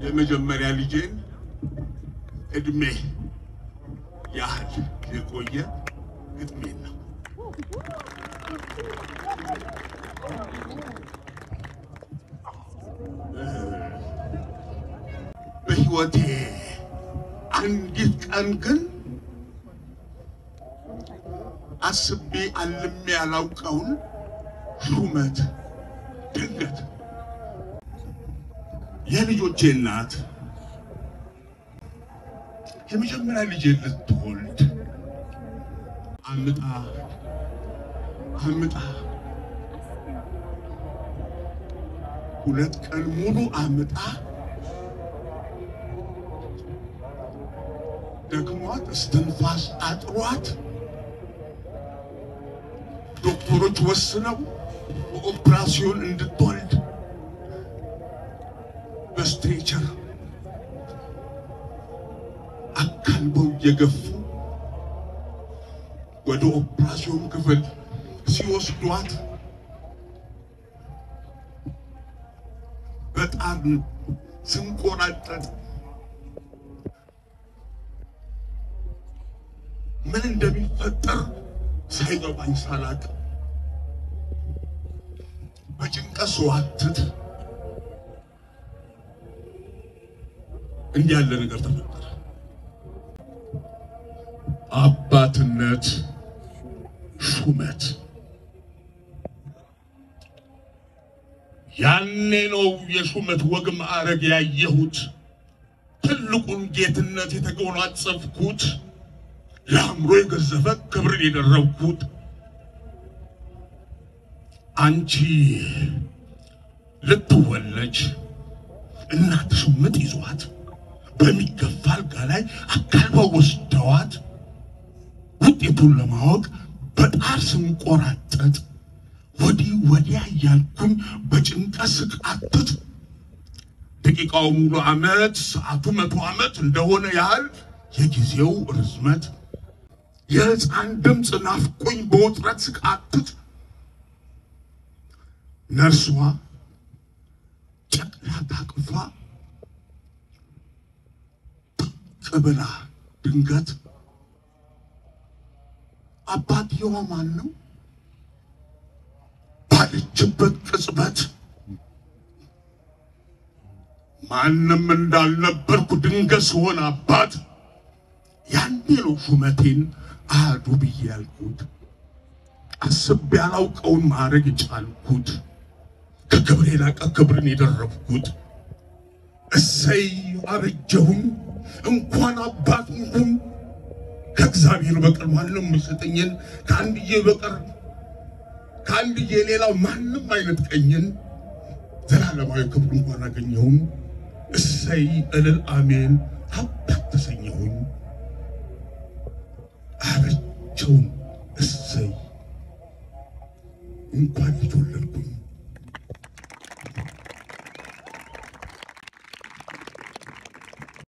የመጀመሪያ ልጄን እድሜ ያህል የቆየ ግጥሜን ነው። በህይወቴ አንዲት ቀን ግን አስቤ አልሜ ያላውቀውን ሹመት ድንገት የልጆቼ እናት የመጀመሪያ ልጄ ልትወልድ አምጣ ሁለት ቀን ሙሉ አምጣ ደክሟት እስትንፋስ አጥሯት ዶክተሮች ወስነው በኦፕራሲዮን እንድትወልድ በስትሬቸር አካልበው የገፉ ወደ ኦፕራሲዮን ክፍል ሲወስዷት በጣም ስንቆራጠጥ ምን እንደሚፈጠር ሳይገባኝ ሳላቅ በጭንቀት ስዋትት እንዲህ ያለ ነገር ተፈጠረ። አባትነት ሹመት። ያኔ ነው የሹመት ወግ ማዕረግ ያየሁት፣ ትልቁን ጌትነት የተጎናጸፍኩት፣ ለአእምሮ የገዘፈ ክብርን የደረብኩት። አንቺ ልትወለጅ እናትሽ ምጥ ይዟት በሚገፋ አልጋ ላይ አካልበው ወስደዋት ውጤቱን ለማወቅ በጣር ስንቆራጠጥ ወዲህ ወዲያ እያልኩኝ በጭንቀት ስቃትት ደቂቃው ሙሉ ዓመት ሰዓቱ 100 ዓመት እንደሆነ ያህል የጊዜው ርዝመት የሕፃን ድምፅ ናፍቆኝ በውጥረት ስቃትት ነርሷ ጨቅላ ታቅፋ ቅብላ ድንገት አባትየዋ ማን ነው ባለችበት ቅጽበት ማንም እንዳልነበርኩ ድንገት ስሆን አባት ያኔ ነው ሹመቴን አዱ ብዬ ያልኩት፣ አስቤ ያላውቀውን ማዕረግ የጫንኩት፣ ከክብሬ ላቀ ክብርን የደረብኩት። እሰይ አበጀሁኝ እንኳን አባት እንኩም ከእግዚአብሔር በቀር ማንም የሚሰጠኝን ከአንድዬ ሌላው ማንም አይነጥቀኝን ዘላለማዊ ክብር እንኳን አገኘሁኝ። እሰይ እልል አሜን አባት ተሰኘሁኝ። አበጀሁኝ እሰይ እንኳን ልጅ ወለድኩኝ።